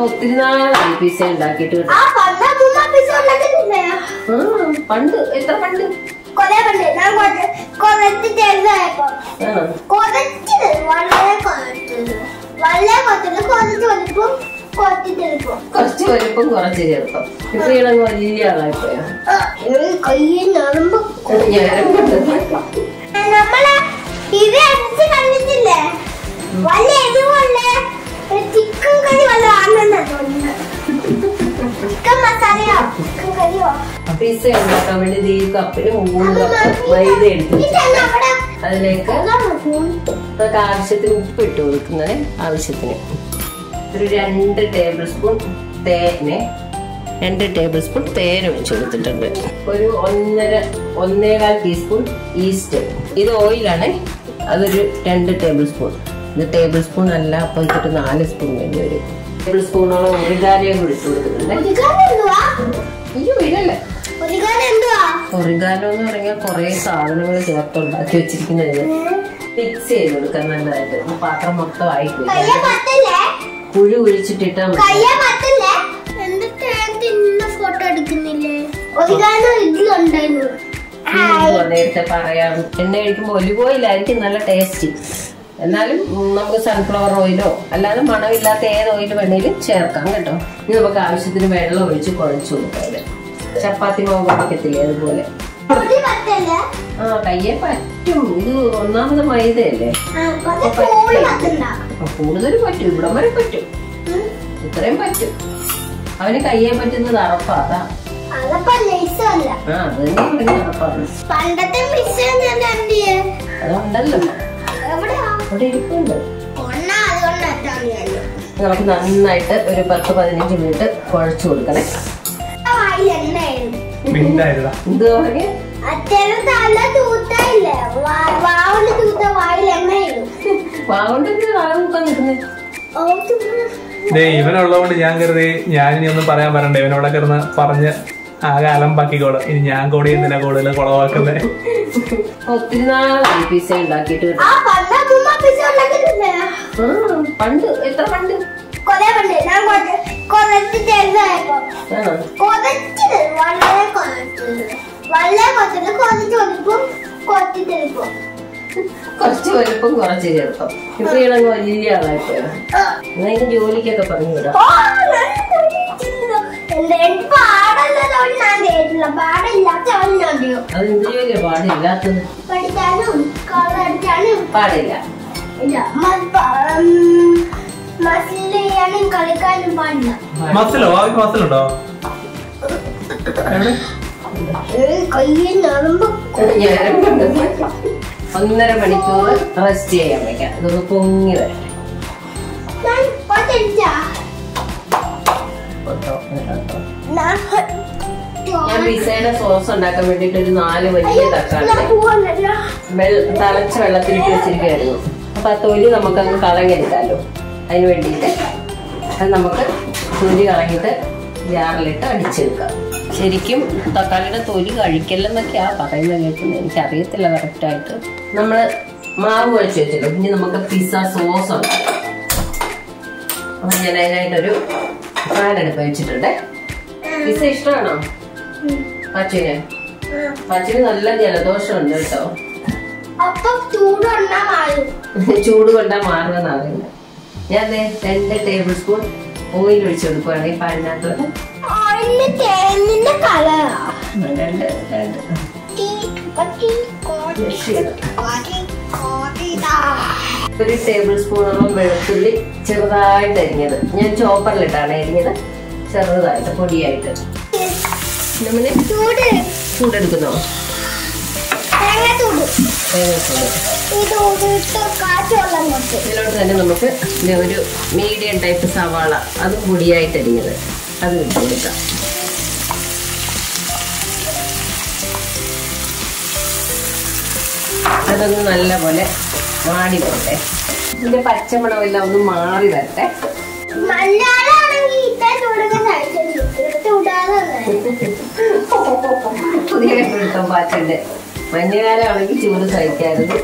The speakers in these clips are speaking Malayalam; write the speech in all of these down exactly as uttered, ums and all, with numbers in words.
ഒത്തിരി നാളായി പിസ്സ ഉണ്ടാക്കിയിട്ട്. പണ്ട് എത്ര പണ്ട് കൊറേ പണ്ട് ഞാൻ കുറച്ച് ചെറുതായപ്പോ കുറച്ച് വളരെ കുറച്ച് വളരെ കുറച്ച് കുറച്ച് വലിപ്പം കുറച്ച് ചെറുപ്പം കുറച്ച് വലിപ്പം കുറച്ച് ചെറുപ്പം. ഇപ്പൊ ഇളങ്ങ് വലിയ ആളായിപ്പോയോ? കയ്യിൽ നറുമ്പ് നമ്മളെ ഇത് അടിച്ച് കണ്ടിട്ടില്ലേ? വലിയ എരിവുള്ള ചിക്കൻ കറി വല്ല ആണെന്നാ തോന്നുന്നത്. ചിക്കൻ മസാലയോ ചിക്കൻ കറിയോ. പിസ്സ ഉണ്ടാക്കാൻ വേണ്ടി ഈ കപ്പിന് മൂന്ന് കപ്പ് മൈദ എടുത്തു. അതിലേക്ക് നമുക്ക് ആവശ്യത്തിന് ഉപ്പ് ഇട്ട് കൊടുക്കുന്നത്. ആവശ്യത്തിന് ഒരു രണ്ട് ടേബിൾ സ്പൂൺ തേന് രണ്ട് ടേബിൾ സ്പൂൺ തേൻ ഒഴിച്ചു കൊടുത്തിട്ടുണ്ട്. ഒരു ഒന്നര ഒന്നേകാൽ ടീസ്പൂൺ ഈസ്റ്റ്. ഇത് ഓയിലാണ്. അതൊരു രണ്ട് ടേബിൾ സ്പൂൺ. ഇത് ടേബിൾ സ്പൂൺ അല്ല, അപ്പൊ ഇട്ടിട്ട് നാല് സ്പൂൺ വേണ്ടി വരും. ടേബിൾ സ്പൂണോളം ഒറിഗാനോ കൂടി ഇട്ട് കൊടുക്കുന്നുണ്ട്. അയ്യോ ഇതല്ലേ ഒറിഗാനോ എന്ന് പറഞ്ഞാൽ കുറെ സാധനങ്ങൾ ചേർത്ത് ഉണ്ടാക്കി വെച്ചിരിക്കുന്നതിന് മിക്സ് ചെയ്ത് കൊടുക്കാൻ നല്ലതായിട്ട്. പാത്രം മൊത്തം ആയിപ്പോയി. കുഴി കുഴിച്ചിട്ടിട്ടാ ഫോട്ടോ എടുക്കുന്നില്ലേ? നേരത്തെ പറയാം. എണ്ണ കഴിക്കുമ്പോ ഒലിവ് ഓയിലായിരിക്കും നല്ല ടേസ്റ്റ്. എന്നാലും നമുക്ക് സൺഫ്ലവർ ഓയിലോ അല്ലാതെ മണമില്ലാത്ത ഏത് ഓയിൽ വേണേലും ചേർക്കാം കേട്ടോ. ഇനി നമുക്ക് ആവശ്യത്തിന് വെള്ളം ഒഴിച്ച് കുഴച്ചു കൊടുക്കാം. ചപ്പാത്തി മാവ് കുഴക്കത്തില്ലേ അതുപോലെ. ആ കയ്യെ പറ്റും. ഇത് ഒന്നാമത് മൈദയല്ലേ, കൂടുതൽ പറ്റും. ഇവിടം വരെ പറ്റും, ഇത്രയും പറ്റും. അവന് കയ്യെ പറ്റുന്നത് അറപ്പാതാ. ആ അത് തന്നെ അറപ്പാണ്. അതുണ്ടല്ലോ അവിടെ ഇരിപ്പുണ്ട്. നമുക്ക് നന്നായിട്ട് ഒരു പത്ത് പതിനഞ്ച് മിനിറ്റ് കുഴച്ചു കൊടുക്കണേ. എന്ത് പറഞ്ഞ ഇവനുള്ളതുകൊണ്ട് ഞാൻ കരുതി ഞാനിനി ഒന്നും പറയാൻ പറയണ്ടേ. ഇവനോടെ കിടന്ന് പറഞ്ഞ് ആകെ അലമ്പാക്കിക്കോളും. ഇനി ഞാൻ കൂടി എന്തിനാ കൂടുതൽ കുളവാക്കുന്നേ. ഒത്തിരി നാളായി പിസ്സ ഉണ്ടാക്കിയിട്ട്. പണ്ട് എത്ര പണ്ട് കൊറേ പണ്ട് ഞാൻ കുറച്ച് ചെറുതായപ്പോ കുറച്ച് വളരെ കുറച്ച് വളരെ കുറച്ച് കുറച്ച് വലിപ്പം കുറച്ച് ചെറുപ്പം കുറച്ച് വലിപ്പം കുറച്ച് ചെറുപ്പം. ഇപ്പൊ ഇളങ്ങ് വലിയ ആളായിപ്പോയോ? എന്നാ ജോലിക്കൊക്കെ പറഞ്ഞു വിടാം. അതെന്ത് ജോലിയാ പാടില്ലാത്തത്? പഠിക്കാനും പാടില്ല. മസിലും കളിക്കാനും പാടില്ല. മസിലോ? മസിലുണ്ടോ? കയ്യിൽ നറുമ്പ് ഒന്നര മണിക്കൂർ റെസ്റ്റ് ചെയ്യാൻ വെക്കാം. ഇതൊന്ന് പൊങ്ങി വരട്ടെ. ഞാൻ പിസ്സയുടെ സോസ് ഉണ്ടാക്കാൻ വേണ്ടിട്ട് ഒരു നാല് വലിയ തക്കാളി തളച്ച വെള്ളത്തിലിട്ട് വെച്ചിരിക്കുകയായിരുന്നു. അപ്പൊ ആ തൊലി നമുക്കങ്ങ് കളഞ്ഞെടുക്കാമല്ലോ. അതിന് വേണ്ടിയിട്ട് അത് നമുക്ക് തൊലി കളഞ്ഞിട്ട് ജാറിലിട്ട് അടിച്ചെടുക്കാം. ശരിക്കും തക്കാളിയുടെ തൊലി കഴിക്കല്ലെന്നൊക്കെയാ പറയുന്നത് കേൾക്കുന്നത്. എനിക്കറിയത്തില്ല കറക്റ്റായിട്ട്. നമ്മൾ മാവ് കുഴച്ച് വെച്ചല്ലോ. ഇനി നമുക്ക് പിസ്സ സോസ് ഉണ്ടാക്കാം. അപ്പൊ ഞാൻ അതിനായിട്ടൊരു പാൻ എടുപ്പ് വെച്ചിട്ടുണ്ട്. പിസ്സ ഇഷ്ടമാണോ പച്ചിന്? പച്ചിന് നല്ല ജലദോഷമുണ്ട് കേട്ടോ. ചൂട് കൊണ്ടാ മാറുമെന്നാ പറയുന്നത്. ഞാൻ രണ്ട് ടേബിൾ സ്പൂൺ ഓയിൽ ഒഴിച്ചു കൊടുക്കുവാണ് ഈ പാനിനകത്തോട്ട്. രണ്ട് രണ്ട് ഒരു ടേബിൾ സ്പൂണോളം വെളുത്തുള്ളി ചെറുതായിട്ട് അരിഞ്ഞത്. ഞാൻ ചോപ്പറിലിട്ടാണ് അരിഞ്ഞത്, ചെറുതായിട്ട് പൊടിയായിട്ട്. നമ്മള് ചൂടെടുക്കുന്നോ? ഇതിലോട്ട് തന്നെ നമുക്ക് ഒരു മീഡിയം ടൈപ്പ് സവാള, അതും പൊടിയായിട്ട് അരിഞ്ഞത്, അത് ഇട്ട് കൊടുക്കാം. അതൊന്ന് നല്ലപോലെ മാടി പോട്ടെ. ഇതിന്റെ പച്ചമണമെല്ലാം ഒന്ന് മാറി വരട്ടെ. പുതിയ കിട്ടും പാച്ചന്റെ. മഞ്ഞകാലമാണെങ്കിൽ ചൂട് സഹിക്കാറുണ്ട്.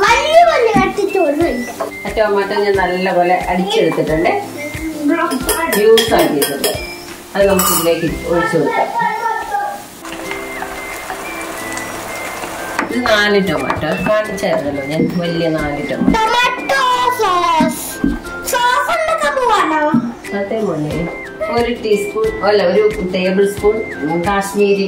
ടൊമാറ്റോ ഞാൻ നല്ലപോലെ അടിച്ചെടുത്തിട്ടുണ്ട്. ജ്യൂസ് ആക്കിയിട്ടുണ്ട്. അത് നമുക്ക് ഇതിലേക്ക് ഒഴിച്ചു കൊടുക്കാം. ഇത് നാല് ടൊമാറ്റോ കാണിച്ചായിരുന്നല്ലോ ഞാൻ, വലിയ നാല് ടൊമാറ്റോ. അതേ മോനെ ഒരു ടീസ്പൂൺ അല്ല ഒരു ടേബിൾ സ്പൂൺ കാശ്മീരി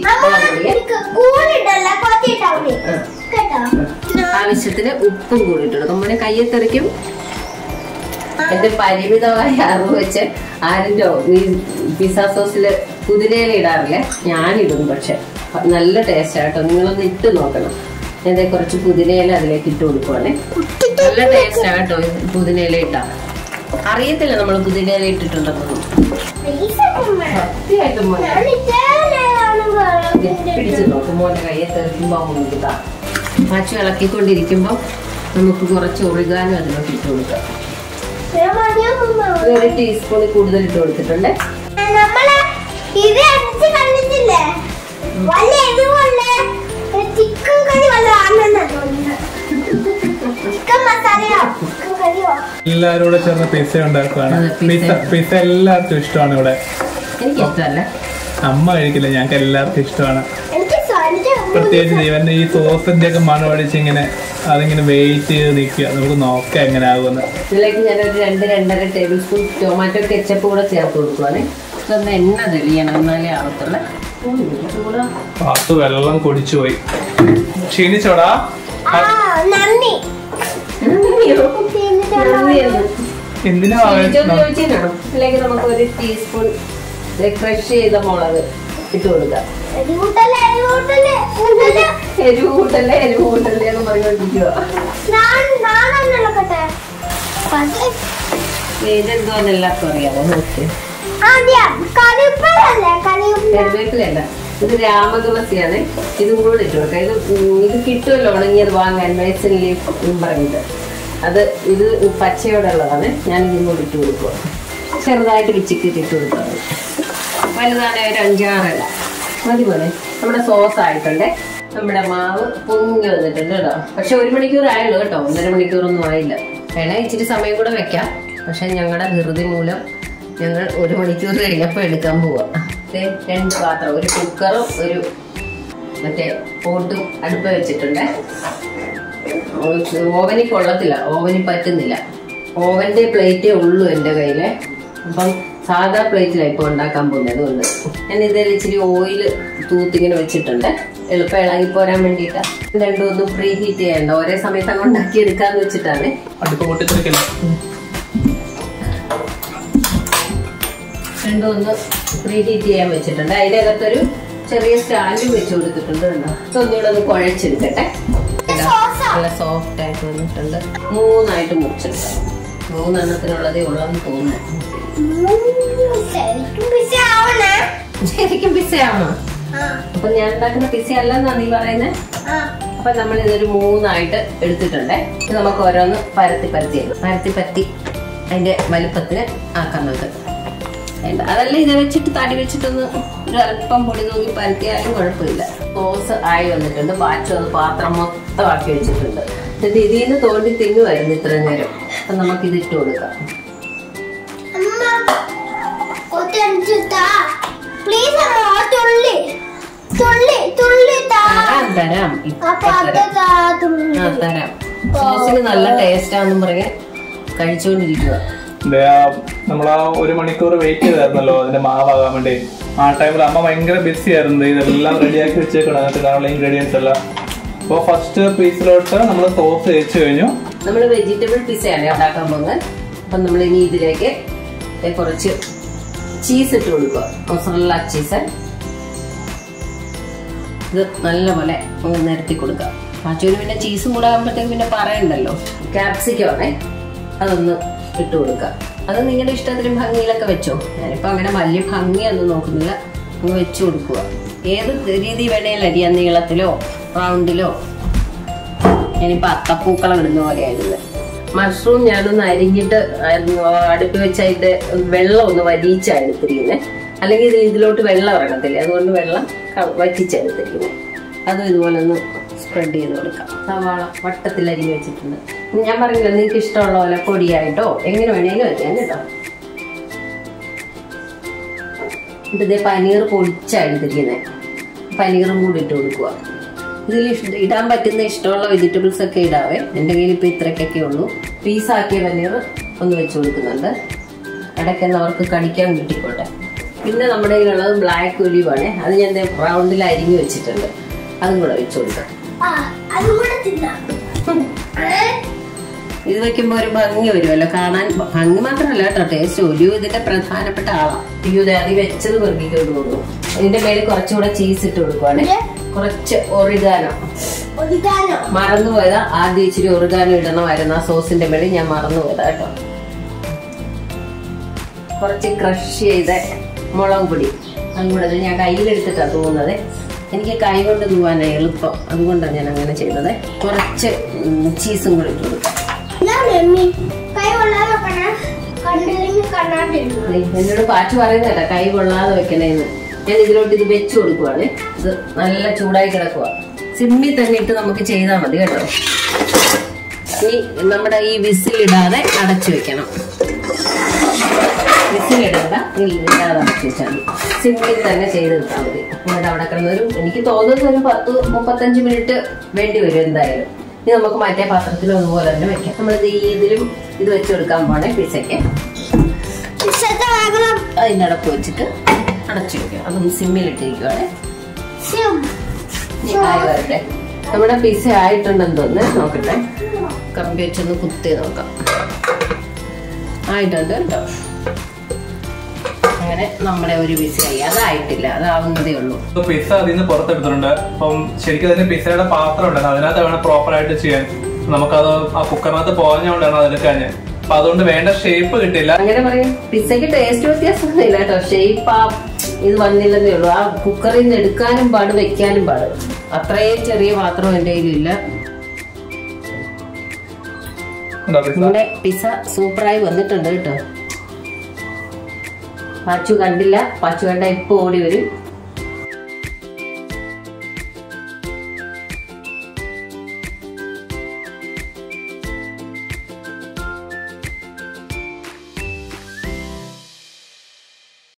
ആവശ്യത്തിന് ഉപ്പും കൂടി ഇട്ടെടുക്കും. മോനെ കയ്യെ തെറിക്കും. എന്റെ പരിമിതമായ അറിവ് വെച്ച് ആരിന്റെ ഈ പിസ്സ സോസില് പുതിനയില ഇടാറില്ലേ, ഞാനിടും. പക്ഷെ നല്ല ടേസ്റ്റ് ആട്ടോ, നിങ്ങളൊന്ന് ഇട്ട് നോക്കണം. ഞാൻ കുറച്ച് പുതിനയില അതിലേക്ക് ഇട്ട് കൊടുക്കുവാണേ. നല്ല ടേസ്റ്റ് ആട്ടോ പുതിനയില ഇട്ടാ. അറിയത്തില്ല നമ്മൾ പുതിനയില ഇട്ടിട്ടുണ്ടെന്നൊന്നും. സത്യമായിട്ടും പിടിച്ചു നോക്കും. മോന്റെ കയ്യെ തെറിക്കുമ്പോ ഇതാ മാച്ചു ഇളക്കിക്കൊണ്ടിരിക്കുമ്പോ നമുക്ക് കുറച്ച് ഒറിഗാനോ അതിനോട്ട് ഇട്ട് കൊടുക്കാം. ഒരു ടീസ്പൂൺ കൂടുതൽ ഇട്ട് കൊടുത്തിട്ടുണ്ട്. എല്ലാരും കൂടെ ചേർന്ന് പിസ്സ ഉണ്ടാക്കുകയാണ്. പിസ്സ പിസ്സ എല്ലാവർക്കും ഇഷ്ടമാണ് ഇവിടെ. എനിക്ക് ഇഷ്ടമല്ല, അമ്മ കഴിക്കില്ല, ഞങ്ങൾക്ക് എല്ലാവർക്കും ഇഷ്ടമാണ്. പ്രത്യേകിച്ച് ഇവന്റെ ഈ സോസിന്റെ ഒക്കെ മണം അടിച്ച് ഇങ്ങനെ അതിങ്ങനെ വെയിറ്റ് ചെയ്ത് നിൽക്കുക. നമുക്ക് നോക്കാം എങ്ങനെ ആകുമെന്ന്. ഇതിലേക്ക് ഞാനൊരു രണ്ട് രണ്ടര ടേബിൾ സ്പൂൺ ടൊമാറ്റോ കെച്ചപ്പ് കൂടെ ചേർത്ത് കൊടുക്കുവാണ്. ഇതൊന്ന് എണ്ണ തെളിയണം, എന്നാലേ ആവത്തുള്ള. പാത്തു വെള്ളം കുടിച്ചു പോയി. ക്ഷീണിച്ചോടാ? എന്തിനാ ഇതിലേക്ക് നമുക്ക് ഒരു ടീസ്പൂൺ ക്രഷ് ചെയ്ത മുളക് ഇട്ട് കൊടുക്കാം. എരിവ് കൂട്ടല്ലേ എരിവ് കൂട്ടല്ലേ എന്ന് പറഞ്ഞുകൊണ്ടിരിക്കുക. ഇതെന്തോന്ന് എല്ലാവർക്കും അറിയാമോ? നോക്കി കറിവേപ്പിലല്ല, ഇത് രാമതുളസിയാണ്. ഇതും കൂടെ ഇട്ട് കൊടുക്കാം. ഇത് ഇത് കിട്ടുമല്ലോ ഉണങ്ങിയത് വാങ്ങാൻ, മെഡിസിൻ ലീഫ് പറഞ്ഞിട്ട്. അത് ഇത് പച്ചയോടെ ഉള്ളതാണ്. ഞാൻ ഇതും കൂടെ ഇട്ട് കൊടുക്കുക. ചെറുതായിട്ട് പിച്ചിക്കിട്ട് ഇട്ട് കൊടുക്കുക. വലുതാണ് ഒരു അഞ്ചാറല്ല മതി പോലെ. നമ്മുടെ സോസ് ആയിട്ടുണ്ട്. നമ്മുടെ മാവ് പൊങ്ങി വന്നിട്ടുണ്ട് കേട്ടോ. പക്ഷെ ഒരു മണിക്കൂർ ആയുള്ളൂ കേട്ടോ, ഒന്നര മണിക്കൂറൊന്നും ആയില്ല. വേണേ ഇച്ചിരി സമയം കൂടെ വെക്കാം. പക്ഷെ ഞങ്ങളുടെ ധൃതി മൂലം ഞങ്ങൾ ഒരു മണിക്കൂർ കഴിഞ്ഞപ്പോൾ എടുക്കാൻ പോവാം. രണ്ട് പാത്രം, ഒരു കുക്കറും ഒരു മറ്റേ പോട്ടും അടുപ്പ് വെച്ചിട്ടുണ്ട്. ഓവനിൽ കൊള്ളത്തില്ല, ഓവനിൽ പറ്റുന്നില്ല. ഓവന്റെ പ്ലേറ്റേ ഉള്ളൂ എൻ്റെ കയ്യില്. അപ്പം സാധാ പ്ലേറ്റിലാണ് ഇപ്പോൾ ഉണ്ടാക്കാൻ പോകുന്നത്. അതുകൊണ്ട് ഞാൻ ഇതിൽ ഇച്ചിരി ഓയിൽ തൂത്തിങ്ങനെ വെച്ചിട്ടുണ്ട്, എളുപ്പം ഇളകി പോരാൻ വേണ്ടിയിട്ടാ. രണ്ടും ഒന്നും പ്രീ ഹീറ്റ് ചെയ്യണ്ട, ഒരേ സമയത്ത് അങ്ങ് ഉണ്ടാക്കി എടുക്കാന്ന് വെച്ചിട്ടാണ്. രണ്ടും ഒന്ന് പ്രീ ഹീറ്റ് ചെയ്യാൻ വെച്ചിട്ടുണ്ട്. അതിൻ്റെ അകത്തൊരു ചെറിയ സ്റ്റാൻഡും വെച്ച് കൊടുത്തിട്ടുണ്ട്. ഒന്നുകൂടെ ഒന്ന് കുഴച്ചെടുക്കട്ടെ. നല്ല സോഫ്റ്റ് ആയിട്ട് വന്നിട്ടുണ്ട്. മൂന്നായിട്ട് മുറിച്ചെടുക്കാം. മൂന്നെണ്ണത്തിനുള്ളതേ ഉള്ളതെന്ന് തോന്നുന്നു. ശരിക്കും പിസ്സ ആവണോ? അപ്പൊ ഞാൻ ഉണ്ടാക്കുന്ന പിസ്സ അല്ലെന്നാ നീ പറയുന്നത്? അപ്പൊ നമ്മൾ ഇതൊരു മൂന്നായിട്ട് എടുത്തിട്ടുണ്ടേ. ഇത് നമുക്ക് ഓരോന്ന് പരത്തി പരത്തി പരത്തി പരത്തി അതിന്റെ വലുപ്പത്തിന് ആക്കാൻ നോക്കാം. അതല്ല ഇത് വെച്ചിട്ട് തടി വെച്ചിട്ടൊന്ന് ഒരു അല്പം പൊടി നോക്കി പരത്തിയാലും കുഴപ്പമില്ല. സോസ് ആയി വന്നിട്ടുണ്ട്. ബാക്കി ഒന്ന് പാത്രം മൊത്തം ആക്കി വെച്ചിട്ടുണ്ട്. എന്നിട്ട് ഇതിൽ നിന്ന് തോണ്ടി തിന്നുമായിരുന്നു ഇത്രയും നേരം. അപ്പൊ നമുക്ക് ഇത് ഇട്ട് കൊടുക്കാം. തരാം തരാം. സോസിന് നല്ല ടേസ്റ്റാന്നും പറഞ്ഞ് കഴിച്ചുകൊണ്ടിരിക്കുക. നമ്മളാ ഒരു മണിക്കൂർ വെയിറ്റ് ചെയ്തായിരുന്നല്ലോ അതിന്റെ മാവാകാൻ വേണ്ടി. ആ ടൈമിൽ അമ്മ ഭയങ്കര ബിസി ആയിരുന്നു. ഇതെല്ലാം റെഡിയാക്കി വെച്ചേക്കണം, അതിനകത്ത് കാണുന്ന ഇൻഗ്രീഡിയൻസ് എല്ലാം. അപ്പോൾ ഫസ്റ്റ് പീസിലോട്ട് നമ്മൾ സോസ് തേച്ച് കഴിഞ്ഞു. നമ്മൾ വെജിറ്റബിൾ പിസ്സയാണ് ഉണ്ടാക്കാൻ പോകുന്നത്. അപ്പം നമ്മൾ ഇനി ഇതിലേക്ക് കുറച്ച് ചീസ് ഇട്ട് കൊടുക്കുക. മൊസറല്ല ചീസ് ഇത് നല്ലപോലെ ഒന്ന് നിരത്തി കൊടുക്കുക. പാച്ചൂര് പിന്നെ ചീസും കൂടെ ആകുമ്പോഴത്തേക്ക് പിന്നെ പറയണ്ടല്ലോ. ക്യാപ്സിക്കമാണേ, അതൊന്ന് ഇട്ട് കൊടുക്കുക. അത് നിങ്ങളുടെ ഇഷ്ടത്തിനും ഭംഗിയിലൊക്കെ വെച്ചോ. ഞാനിപ്പോ അങ്ങനെ വലിയ ഭംഗിയൊന്നും നോക്കുന്നില്ല, അങ്ങ് വെച്ചു കൊടുക്കുക. ഏത് രീതി വേണേലും അരിയാൻ, നീളത്തിലോ റൗണ്ടിലോ. ഞാനിപ്പോ അത്തപ്പൂക്കളം ഇടുന്ന പോലെയായിരുന്നു. മഷ്റൂം ഞാനൊന്ന് അരിഞ്ഞിട്ട് അടുപ്പ് വെച്ചതിന്റെ വെള്ളം ഒന്ന് വറ്റിച്ചെടുത്തിരിക്കുന്നത്. അല്ലെങ്കിൽ ഇത് ഇതിലോട്ട് വെള്ളം ഇറങ്ങത്തില്ല, അതുകൊണ്ട് വെള്ളം വറ്റിച്ചെടുത്തിരിക്കുന്നത്. അതും ഇതുപോലെ ഒന്ന് സ്പ്രെഡ് ചെയ്ത് കൊടുക്കാം. സവാള വട്ടത്തിൽ അരിഞ്ഞ് വെച്ചിട്ടുണ്ട്. ഞാൻ പറഞ്ഞില്ല, നിങ്ങൾക്ക് ഇഷ്ടമുള്ള പോലെ പൊടിയായിട്ടോ എങ്ങനെ വേണേലും വയ്ക്കാൻ കേട്ടോ. എന്നിട്ട് ഇതേ പനീർ പൊടിച്ചെടുത്തിരിക്കുന്നത്, പനീറും കൂടി ഇട്ട് കൊടുക്കുക. ഇതിൽ ഇടാൻ പറ്റുന്ന ഇഷ്ടമുള്ള വെജിറ്റബിൾസ് ഒക്കെ ഇടാവേ. എൻ്റെ കയ്യിൽ ഇപ്പം ഇത്രയ്ക്കൊക്കെ ഉള്ളൂ. പീസാക്കിയ പനീർ ഒന്ന് വെച്ച് കൊടുക്കുന്നുണ്ട്, ഇടയ്ക്കെന്നവർക്ക് കടിക്കാൻ കിട്ടിക്കോട്ടെ. പിന്നെ നമ്മുടെ കയ്യിലുള്ളത് ബ്ലാക്ക് ഒലിവാണ്, അത് ഞാൻ റൗണ്ടിൽ അരിഞ്ഞു വെച്ചിട്ടുണ്ട്, അതും കൂടെ വെച്ച് കൊടുക്കാം. ഇത് വെക്കുമ്പോ ഒരു ഭംഗി വരുമല്ലോ കാണാൻ. ഭംഗി മാത്രമല്ല കേട്ടോ, ടേസ്റ്റ്. ഒലിവ് ഇതിന്റെ പ്രധാനപ്പെട്ട ആളാണ്. ഇത് അത് വെച്ചത് വെറുതെ കൊടുക്കും. ഇതിന്റെ മേലെ കുറച്ചുകൂടെ ചീസ് ഇട്ട് കൊടുക്കുവാണ്. കുറച്ച് ഒറിഗാനോ മറന്നുപോയതാ, ആദ്യം ഇച്ചിരി ഒറിഗാനോ ഇടണമായിരുന്നു ആ സോസിന്റെ മേലെ, ഞാൻ മറന്നുപോയതാ കേട്ടോ. കുറച്ച് ക്രഷ് ചെയ്ത മുളക് പൊടി അതും കൂടെ ഞാൻ കയ്യിലെടുത്തിട്ടാണ് തൂവുന്നത്. എനിക്ക് കൈ കൊണ്ട് തൂവാനാണ് എളുപ്പം, അതുകൊണ്ടാണ് ഞാൻ അങ്ങനെ ചെയ്തത്. കുറച്ച് ചീസും കൂടി ഇട്ട് കൊടുക്കാം. എന്നോട് പാച്ചു പറയുന്നല്ല കൈ കൊള്ളാതെ വെക്കണേന്ന്. ഞാൻ ഇതിലോട്ട് ഇത് വെച്ചു കൊടുക്കുവാണ്. ഇത് നല്ല ചൂടായി കിടക്കുക. സിമ്മിൽ തന്നെ ഇട്ട് നമുക്ക് ചെയ്താൽ മതി കേട്ടോ. ഇനി നമ്മുടെ ഈ വിസിലിടാതെ അടച്ചു വെക്കണം. വിസിലിടണ്ട, ഇല്ലാതെ അടച്ചു വെച്ചാൽ മതി. സിമ്മിൽ തന്നെ ചെയ്തെടുത്താൽ മതി. എന്നിട്ട് അവിടെ കിടന്നൊരു എനിക്ക് തോന്നുന്നത് ഒരു പത്ത് മുപ്പത്തഞ്ച് മിനിറ്റ് വേണ്ടി വരും എന്തായാലും. ഇനി നമുക്ക് മറ്റേ പാത്രത്തിലും അതുപോലെ തന്നെ വെക്കാം. നമ്മളിത് ഇതിലും ഇത് വെച്ച് കൊടുക്കാൻ പോണേ പിസയ്ക്ക്. അതിൻ്റെ അടപ്പ് വെച്ചിട്ട് അടച്ചു വെക്കാം. അതൊന്ന് സിമ്മിലിട്ടിരിക്കുവാണേ. ആയി വരട്ടെ. നമ്മുടെ പിസ ആയിട്ടുണ്ടെന്ന് തോന്നുന്നു, നോക്കട്ടെ. കമ്പി വെച്ചൊന്ന് കുത്തി നോക്കാം. ആയിട്ടുണ്ട് കേട്ടോ. അങ്ങനെ നമ്മുടെ ഒരു പിസയായി. അതായിട്ടില്ല, അതാവുന്നതേ ഉള്ളൂ. പിസ അതിൽ നിന്ന് പുറത്തെടുത്തിട്ടുണ്ട്. അപ്പം ശരിക്കും അതിന് പിസയുടെ പാത്രം ഉണ്ടായിരുന്നു, അതിനകത്ത് വേണം പ്രോപ്പർ ആയിട്ട് ചെയ്യാൻ. നമുക്കത് ആ കുക്കറിനകത്ത് പോഞ്ഞുകൊണ്ടാണ് അതെടുക്കാൻ. അപ്പൊ അതുകൊണ്ട് വേണ്ട ഷേപ്പ് കിട്ടില്ല. അങ്ങനെ പറയും. പിസയ്ക്ക് ടേസ്റ്റ് വ്യത്യാസമൊന്നും ഇല്ല കേട്ടോ, ഷേപ്പ് ആ ഇത് വന്നില്ലെന്നേ ഉള്ളൂ. ആ കുക്കറിൽ നിന്ന് എടുക്കാനും പാട്, വെക്കാനും പാട്. അത്രയും ചെറിയ പാത്രം എന്റെ കയ്യിലില്ല. നമ്മുടെ പിസ സൂപ്പറായി വന്നിട്ടുണ്ട് കേട്ടോ. പാച്ചു കണ്ടില്ല, പാച്ചു കണ്ട ഇപ്പൊ ഓടി വരും.